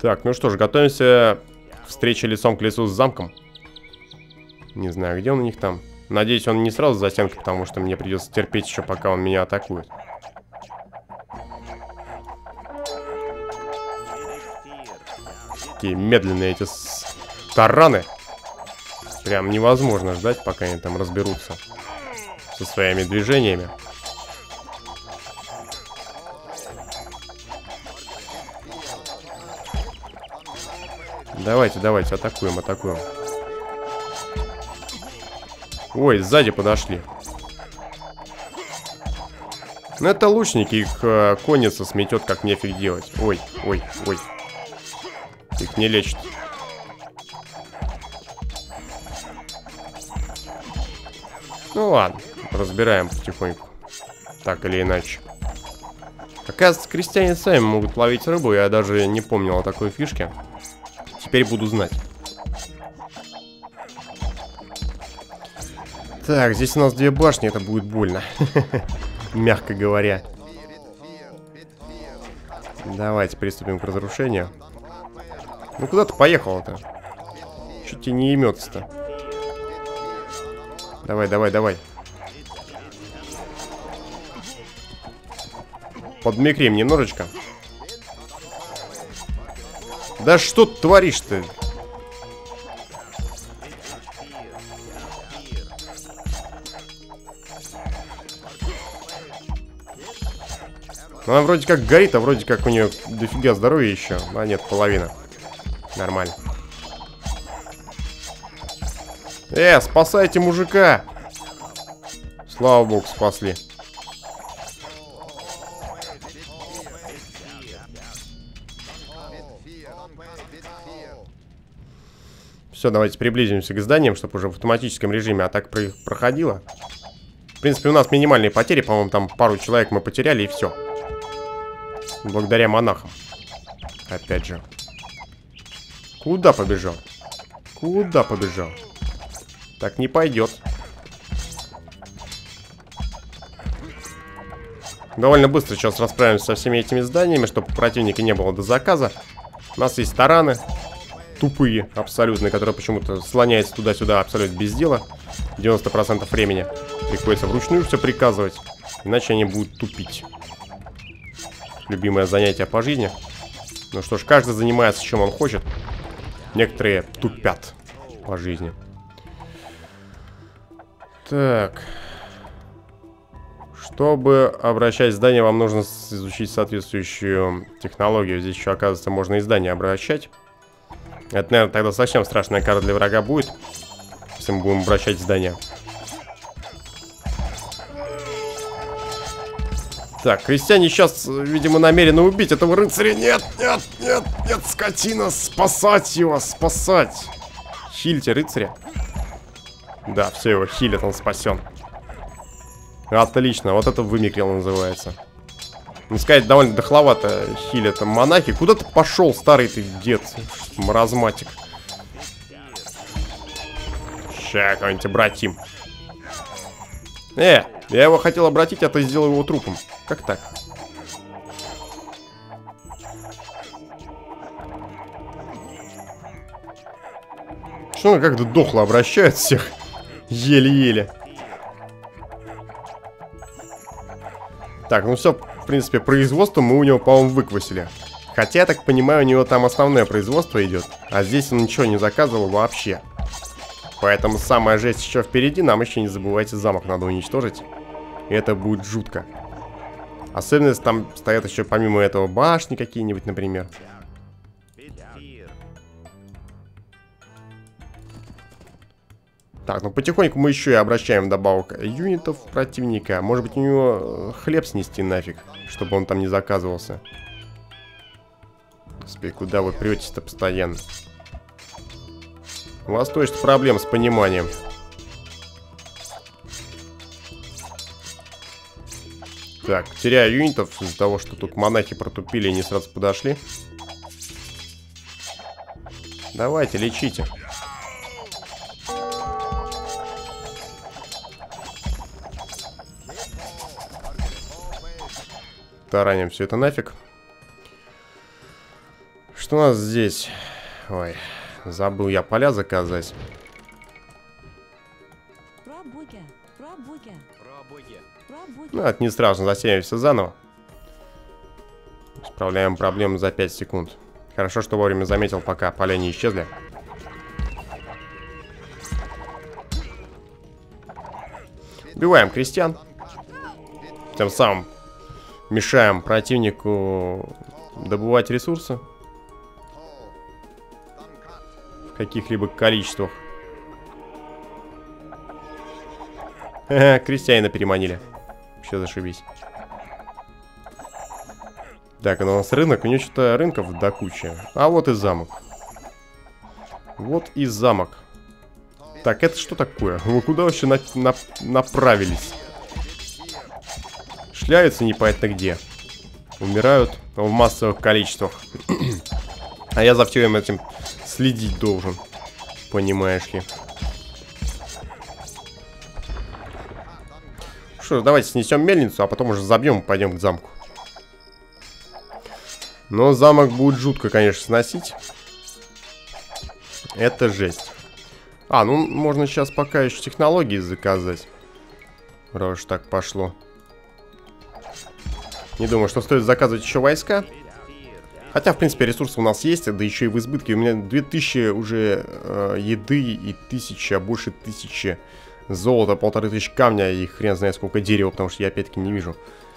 Так, ну что ж, готовимся к встрече лицом к лицу с замком. Не знаю, где он у них там. Надеюсь, он не сразу за стенкой, потому что мне придется терпеть еще, пока он меня атакует. Такие медленные эти тараны. Прям невозможно ждать, пока они там разберутся со своими движениями. Давайте, давайте, атакуем, атакуем. Ой, сзади подошли. Ну это лучники, их конница сметет, как нефиг делать. Ой, ой, ой. Их не лечат. Ну ладно, разбираем потихоньку. Так или иначе. Оказывается, крестьяне сами могут ловить рыбу. Я даже не помнил о такой фишке. Теперь буду знать. Так, здесь у нас две башни. Это будет больно. Мягко говоря. Давайте приступим к разрушению. Ну куда ты поехал-то? Чуть тебе не имется-то. Давай, давай, давай. Подмикрим немножечко. Да что ты творишь-то? Она вроде как горит, а вроде как у нее дофига здоровья еще. А нет, половина. Нормально. Спасайте мужика! Слава богу, спасли. Все, давайте приблизимся к зданиям, чтобы уже в автоматическом режиме атака проходила. В принципе, у нас минимальные потери, по-моему, там пару человек мы потеряли и все. Благодаря монахам. Опять же. Куда побежал? Куда побежал? Так не пойдет. Довольно быстро сейчас расправимся со всеми этими зданиями, чтобы у противника не было до заказа. У нас есть тараны. Тупые, абсолютно, которые почему-то слоняются туда-сюда абсолютно без дела. 90% времени приходится вручную все приказывать. Иначе они будут тупить. Любимое занятие по жизни. Ну что ж, каждый занимается, чем он хочет. Некоторые тупят по жизни. Так. Чтобы обращать здание, вам нужно изучить соответствующую технологию. Здесь еще, оказывается, можно и здание обращать. Это, наверное, тогда совсем страшная карта для врага будет, если мы будем обращать здание. Так, крестьяне сейчас, видимо, намерены убить этого рыцаря. Нет, нет, нет, нет, скотина, спасать его, спасать. Хильте рыцаря. Да, все, его хилят, он спасен. Отлично, вот это вымикрил называется. Ну, сказать, довольно дохловато хилят монахи. Куда ты пошел, старый ты дед, маразматик? Ща, кого-нибудь обратим. Я его хотел обратить, а ты сделал его трупом. Как так? Что он как-то дохло обращает всех? Еле-еле. Так, ну все, в принципе, производство мы у него, по-моему, выквасили. Хотя, я так понимаю, у него там основное производство идет. А здесь он ничего не заказывал вообще. Поэтому самая жесть еще впереди. Нам еще не забывайте, замок надо уничтожить. И это будет жутко. Особенно, если там стоят еще помимо этого башни какие-нибудь, например. Так, ну потихоньку мы еще и обращаем добавок юнитов противника. Может быть, у него хлеб снести нафиг, чтобы он там не заказывался. Господи, куда вы претесь-то постоянно? У вас точно проблем с пониманием. Так, теряю юнитов из-за того, что тут монахи протупили и не сразу подошли. Давайте, лечите. Тараним все это нафиг. Что у нас здесь? Ой, забыл я поля заказать. Ну, это не страшно, засеемся заново. Справляем проблему за 5 секунд. Хорошо, что вовремя заметил, пока поля не исчезли. Убиваем крестьян. Тем самым мешаем противнику добывать ресурсы в каких-либо количествах. Крестьянина переманили. Вообще зашибись. Так, у нас рынок. У него что-то рынков до кучи. А вот и замок. Вот и замок. Так, это что такое? Вы куда вообще направились? Шляются непонятно где. Умирают в массовых количествах. А я за всем этим следить должен. Понимаешь ли. Что ж, давайте снесем мельницу, а потом уже забьем и пойдем к замку. Но замок будет жутко, конечно, сносить. Это жесть. А, ну можно сейчас пока еще технологии заказать. Раз уж так пошло. Не думаю, что стоит заказывать еще войска. Хотя, в принципе, ресурсы у нас есть, да еще и в избытке. У меня 2000 уже еды и 1000, а больше 1000 золота, 1500 камня и хрен знает сколько дерева, потому что я опять-таки не вижу.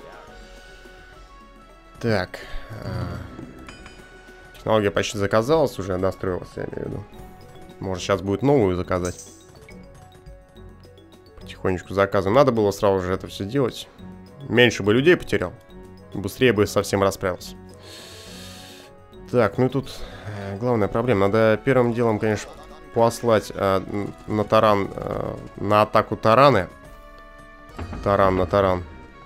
Так. Технология почти заказалась, уже настроилась, я имею в виду. Может, сейчас будет новую заказать. Потихонечку заказываем. Надо было сразу же это все делать. Меньше бы людей потерял. Быстрее бы совсем расправился. Так, ну и тут главная проблема. Надо первым делом, конечно, послать на таран, на атаку тараны. Таран на таран.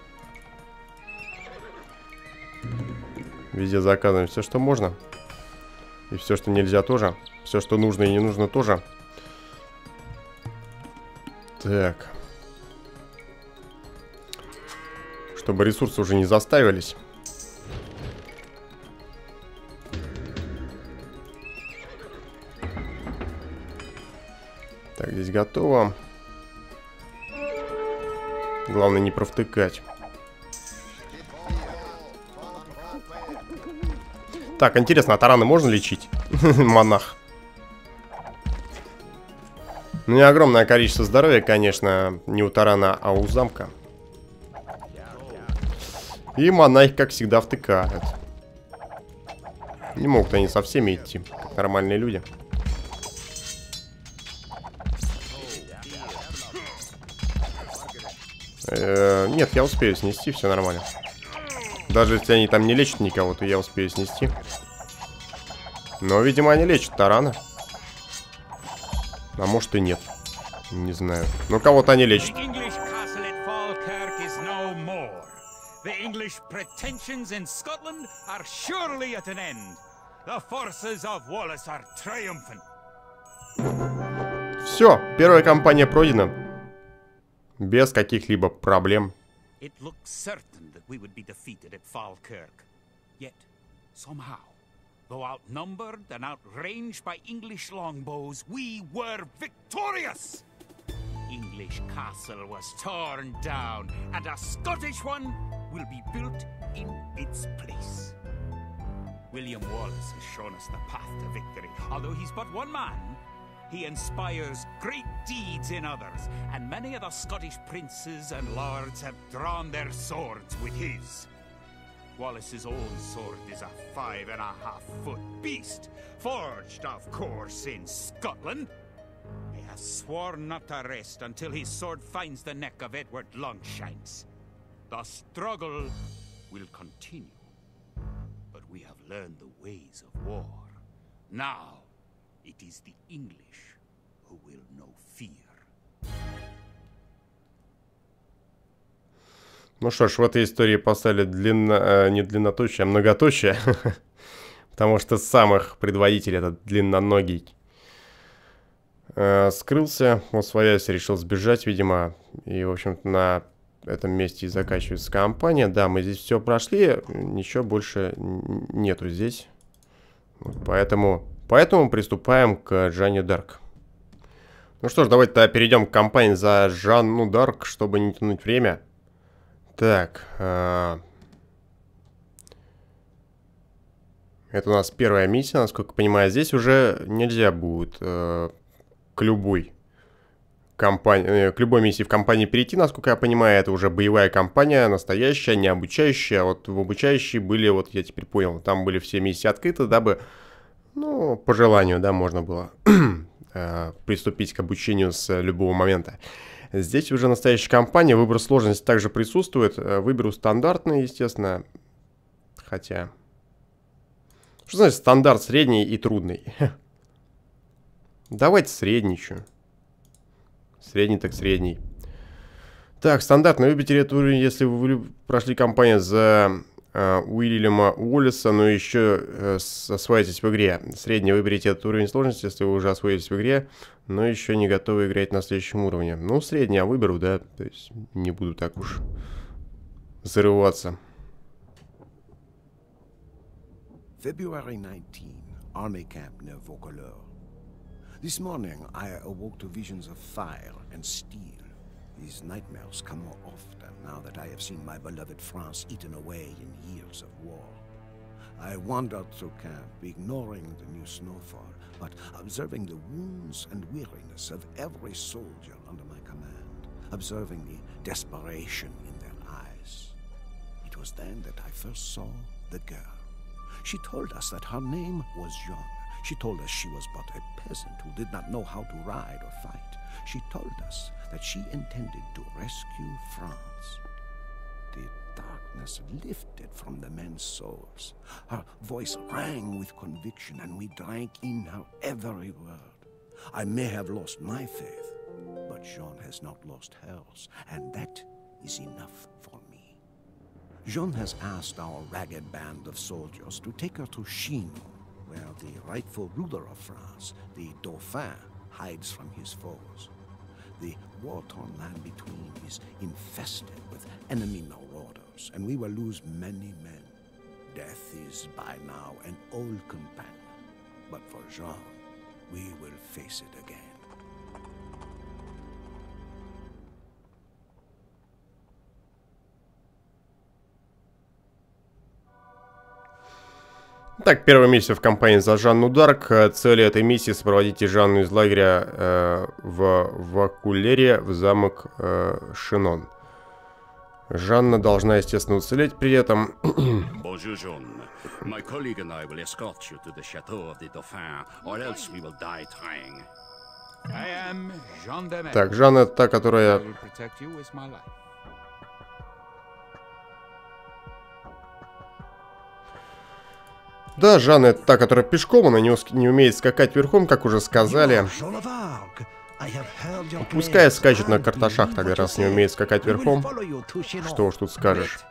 Везде заказываем все, что можно. И все, что нельзя, тоже. Все, что нужно и не нужно, тоже. Так. Чтобы ресурсы уже не заставились. Так, здесь готово. Главное не провтыкать. Так, интересно, а тараны можно лечить? Монах. Ну, не огромное количество здоровья, конечно, не у тарана, а у замка. И монахи, как всегда, втыкают. Не могут они со всеми идти, как нормальные люди. Нет, я успею снести, все нормально. Даже если они там не лечат никого, то я успею снести. Но, видимо, они лечат тарана. А может и нет. Не знаю. Но кого-то они лечат. Все, первая кампания пройдена. Без каких-либо проблем. It looked certain that we would be defeated at Falkirk. Yet, somehow, though outnumbered and outranged by English longbows, we were victorious! English castle was torn down, and a Scottish one will be built in its place. William Wallace has shown us the path to victory. Although he's but one man, he inspires great deeds in others, and many of the Scottish princes and lords have drawn their swords with his. Wallace's own sword is a 5.5-foot beast, forged, of course, in Scotland. He has sworn not to rest until his sword finds the neck of Edward Longshines. The struggle will continue, but we have learned the ways of war. Now, it is the English who will know fear. Ну что ж, в этой истории поставили не длинноточие, а многоточие. Потому что самых предводитель, этот длинноногий, скрылся, освоясь, решил сбежать, видимо. И, в общем-то, на этом месте и заканчивается кампания. Да, мы здесь все прошли, ничего больше нету здесь. Вот поэтому приступаем к Жанне Дарк. Ну что ж, давайте перейдем к кампании за Жанну Дарк, чтобы не тянуть время. Так. Это у нас первая миссия, насколько я понимаю. Здесь уже нельзя будет к любой миссии в кампании перейти, насколько я понимаю. Это уже боевая кампания, настоящая, не обучающая. Вот в обучающей были, вот я теперь понял, там были все миссии открыты, дабы, ну, по желанию, да, можно было приступить к обучению с любого момента. Здесь уже настоящая кампания, выбор сложности также присутствует. Выберу стандартный, естественно, хотя... Что значит стандарт средний и трудный? Давайте средничаю. Средний так средний. Так, стандартно. Выберите этот уровень, если вы прошли кампанию за Уильяма Уоллеса, но еще освоитесь в игре. Средний. Выберите этот уровень сложности, если вы уже освоились в игре, но еще не готовы играть на следующем уровне. Ну, средний я выберу, да. То есть не буду так уж зарываться. February 19, Army Camp near Vaucouleurs. This morning I awoke to visions of fire and steel. These nightmares come more often now that I have seen my beloved France eaten away in years of war. I wandered through camp, ignoring the new snowfall, but observing the wounds and weariness of every soldier under my command, observing the desperation in their eyes. It was then that I first saw the girl. She told us that her name was Jeanne. She told us she was but a peasant who did not know how to ride or fight. She told us that she intended to rescue France. The darkness lifted from the men's souls. Her voice rang with conviction, and we drank in her every word. I may have lost my faith, but Jeanne has not lost hers, and that is enough for me. Jeanne has asked our ragged band of soldiers to take her to Chinon, where the rightful ruler of France, the Dauphin, hides from his foes. The war-torn land between is infested with enemy marauders, and we will lose many men. Death is by now an old companion, but for Jeanne, we will face it again. Так, первая миссия в кампании за Жанну Дарк. Цель этой миссии — сопроводить Жанну из лагеря в Вакулере в замок Шинон. Жанна должна, естественно, уцелеть при этом. Bonjour, Jeanne. My colleague and I will escort you to the chateau of the Dauphin, or else we will die trying. I am Jean de Metz. Так, Жанна — это та, которая... I will protect you with my life. Да, Жанна — это та, которая пешком, она не умеет скакать верхом, как уже сказали. Пускай скачет на карташах тогда, раз не умеет скакать верхом. Что уж тут скажешь.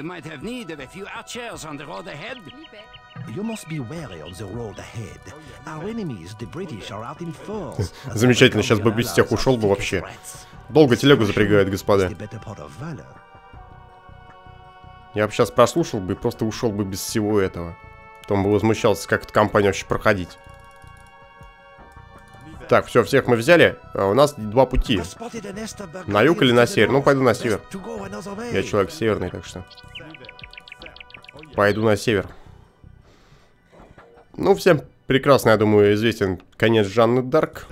Замечательно, сейчас бы без тех ушел бы вообще. Долго телегу запрягают, господа. Я бы сейчас прослушал бы и просто ушел бы без всего этого. Потом бы возмущался, как эта компания вообще проходить. Так, все, всех мы взяли. У нас два пути. На юг или на север? Ну, пойду на север. Я человек северный, так что... Пойду на север. Ну, всем прекрасно, я думаю, известен конец Жанны Дарк.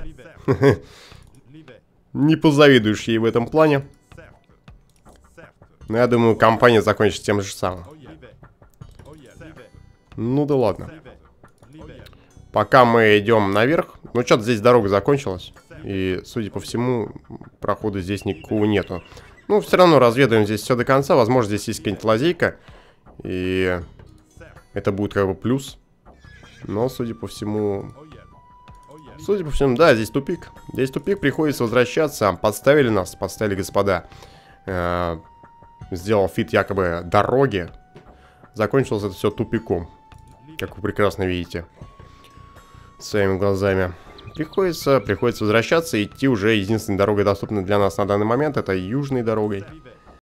Не позавидуешь ей в этом плане. Но я думаю, кампания закончится тем же самым. Ну да ладно. Пока мы идем наверх. Ну что-то здесь дорога закончилась. И, судя по всему, прохода здесь никакого нету. Ну, все равно разведаем здесь все до конца. Возможно, здесь есть какая-нибудь лазейка. И это будет как бы плюс. Но, судя по всему... да, здесь тупик. Здесь тупик, приходится возвращаться. Подставили нас, подставили господа. Сделал фит якобы дороги. Закончилось это все тупиком. Как вы прекрасно видите. Своими глазами. Приходится возвращаться. Идти уже единственной дорогой, доступной для нас на данный момент. Это южной дорогой.